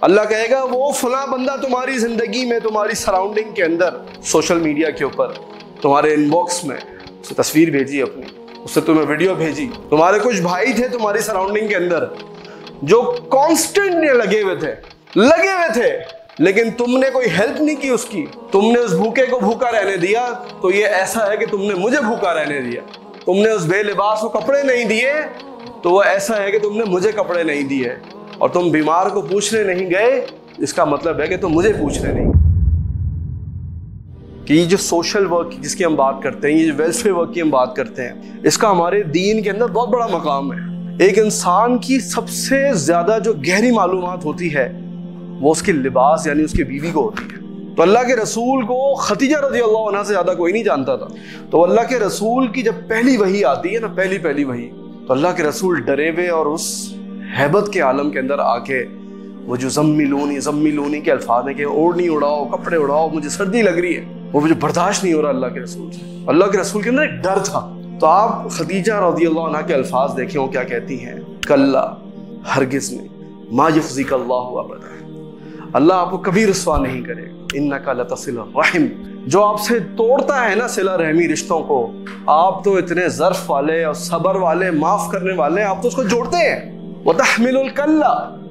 अल्लाह कहेगा वो फला बंदा तुम्हारी जिंदगी में, तुम्हारी सराउंडिंग के अंदर, सोशल मीडिया के ऊपर, तुम्हारे इनबॉक्स में उसे तस्वीर भेजी अपनी, उससे तुम्हें वीडियो भेजी। तुम्हारे कुछ भाई थे तुम्हारी सराउंडिंग के अंदर जो कांस्टेंट लगे हुए थे, लेकिन तुमने कोई हेल्प नहीं की उसकी। तुमने उस भूखे को भूखा रहने दिया, तो ये ऐसा है कि तुमने मुझे भूखा रहने दिया। तुमने उस बेलिबास को कपड़े नहीं दिए, तो वो ऐसा है कि तुमने मुझे कपड़े नहीं दिए। और तुम बीमार को पूछने नहीं गए, इसका मतलब है कि तुम मुझे पूछने नहीं। कि ये जो सोशल वर्क जिसकी हम बात करते हैं, ये जो वेलफेयर वर्क की हम बात करते हैं, इसका हमारे दीन के अंदर बहुत बड़ा मकाम है। एक इंसान की सबसे ज्यादा जो गहरी मालूमात होती है वो उसके लिबास यानी उसकी बीवी को होती है। तो अल्लाह के रसूल को खदीजा रज़ियल्लाहु अन्हा से ज्यादा कोई नहीं जानता था। तो अल्लाह के रसूल की जब पहली वही आती है ना, पहली वही, तो अल्लाह के रसूल डरे हुए और उस हैबत के आलम के अंदर आके वो जो जम्मिलूनी के अल्फाज है कि ओढ़नी उड़ाओ, कपड़े उड़ाओ, मुझे सर्दी लग रही है, वो मुझे बर्दाश्त नहीं हो रहा अल्लाह के रसूल से। अल्लाह के रसूल के अंदर एक डर था। तो आप खदीजा रज़ियल्लाहु अन्हा के अल्फाज देखें वो क्या कहती हैं, कल्ला हरगिज़ नहीं, मा युख़ज़िकल्लाहु अबदा, अल्लाह आपको कभी रुस्वा नहीं करेगा, इन्नका लतसिलुर रहम, जो आपसे तोड़ता है ना सिला रहमी रिश्तों को, आप तो इतने ज़र्फ वाले और सब्र वाले, माफ़ करने वाले, आप तो उसको जोड़ते हैं। व तहमिलुल कल्ला,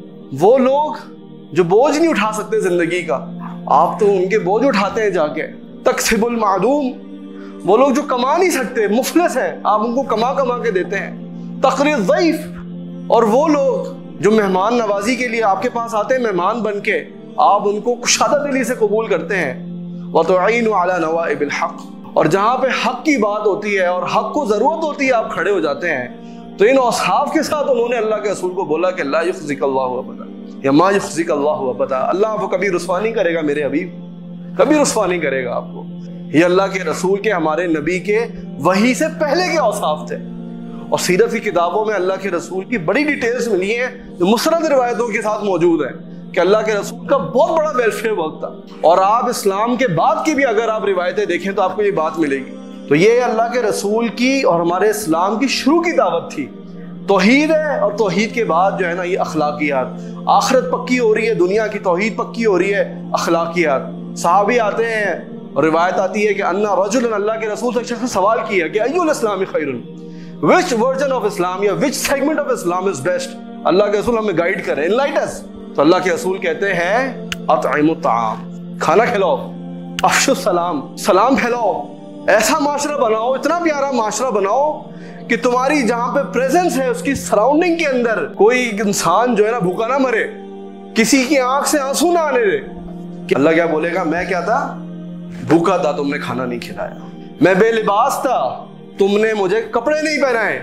वो लोग जो बोझ नहीं उठा सकते ज़िंदगी का, आप तो उनके बोझ उठाते हैं जाके। तकसिबुल मादूम, वो लोग जो कमा नहीं सकते, मुफलिस हैं, आप उनको कमा के देते हैं। तक़रीर ज़ईफ़, और वो लोग जो मेहमान नवाजी के लिए आपके पास आते हैं मेहमान बन के, आप उनको कुशादा दिली से कबूल करते हैं। व तुईनु अला नवाइबिल हक़, और जहाँ पे हक़ की बात होती है और हक़ को ज़रूरत होती है आप खड़े हो जाते हैं। तो इन औसाफ के साथ उन्होंने अल्लाह के रसूल को बोला कि ला युख़ज़िकल्लाहु अबदा या मा युख़ज़िकल्लाहु अबदा, अल्लाह आपको कभी रुस्वा नहीं करेगा मेरे हबीब, कभी रुस्वा नहीं करेगा आपको। ये अल्लाह के रसूल के, हमारे नबी के वही से पहले के औसाफ थे। और सीरत की किताबों में अल्लाह के रसूल की बड़ी डिटेल्स मिली हैं जो मुसरद रिवायतों के साथ मौजूद है कि अल्लाह के रसूल का बहुत बड़ा वेलफेयर वर्क था। और आप इस्लाम के बाद की भी अगर आप रिवायतें देखें तो आपको ये बात मिलेगी। तो ये अल्लाह के रसूल की और हमारे इस्लाम की शुरू की दावत थी। तौहीद है, और तौहीद के बाद जो है ना ये अखलाकियात, आखिरत पक्की हो रही है, दुनिया की तौहीद पक्की हो रही है, अखलाकियात। सहाबी आते हैं और रिवायत आती है कि अन्ना रजुलन, अल्लाह के रसूल से एक शख्स ने सवाल किया कि अय्युल इस्लामी खैरुन, विच वर्जन ऑफ इस्लाम या which segment of Islam is best, अल्लाह के रसूल हमें गाइड करें, एनलाइट अस। तो अल्लाह के रसूल कहते हैं अतइमुत ताआम, खाना खिलाओ, अफ्शुस सलाम, सलाम फैलाओ, ऐसा माशरा बनाओ, इतना प्यारा माशरा बनाओ कि तुम्हारी जहां पे प्रेजेंस है उसकी सराउंडिंग के अंदर कोई इंसान जो है ना भूखा ना मरे, किसी की आंख से आंसू ना आने दे। कि अल्लाह क्या बोलेगा, मैं क्या था, भूखा था, तुमने खाना नहीं खिलाया, मैं बेलिबास था, तुमने मुझे कपड़े नहीं पहनाए,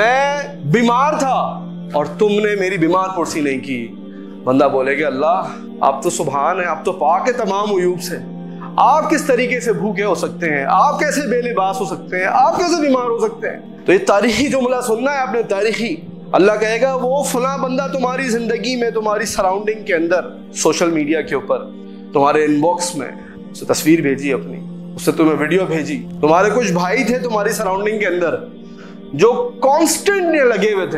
मैं बीमार था और तुमने मेरी बीमार पुरसी नहीं की। बंदा बोलेगा अल्लाह आप तो सुभान है, आप तो पाक है तमाम उयूब से, आप किस तरीके से भूखे हो सकते हैं, आप कैसे बेलिबास हो सकते हैं, आप कैसे बीमार हो सकते हैं। तो ये तारीखी जुमला सुनना है आपने, तारीखी। अल्लाह कहेगा वो फला बंदा तुम्हारी जिंदगी में, तुम्हारी सराउंडिंग के अंदर, सोशल मीडिया के ऊपर, तुम्हारे इनबॉक्स में उसे तस्वीर भेजी अपनी, उससे तुम्हें वीडियो भेजी। तुम्हारे कुछ भाई थे तुम्हारी सराउंडिंग के अंदर जो कांस्टेंट लगे हुए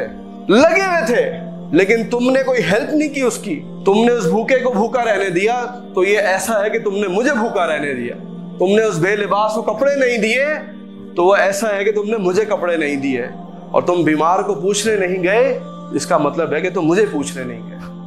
थे, लेकिन तुमने कोई हेल्प नहीं की उसकी। तुमने उस भूखे को भूखा रहने दिया, तो ये ऐसा है कि तुमने मुझे भूखा रहने दिया। तुमने उस बेलिबास को कपड़े नहीं दिए, तो वो ऐसा है कि तुमने मुझे कपड़े नहीं दिए। और तुम बीमार को पूछने नहीं गए, इसका मतलब है कि तुम मुझे पूछने नहीं गए।